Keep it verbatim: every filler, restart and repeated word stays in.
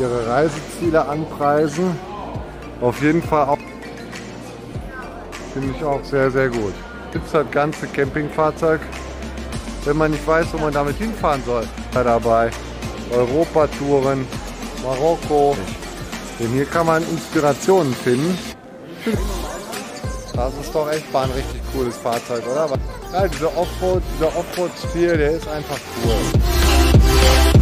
ihre Reiseziele anpreisen. Auf jeden Fall auch, finde ich auch sehr, sehr gut. Gibt es das ganze Campingfahrzeug, wenn man nicht weiß, wo man damit hinfahren soll. Da dabei Europatouren, Marokko. Denn hier kann man Inspirationen finden. Das ist doch echt mal ein richtig cooles Fahrzeug, oder? Ja, dieser Offroad, dieser Offroad-Stil, der ist einfach cool.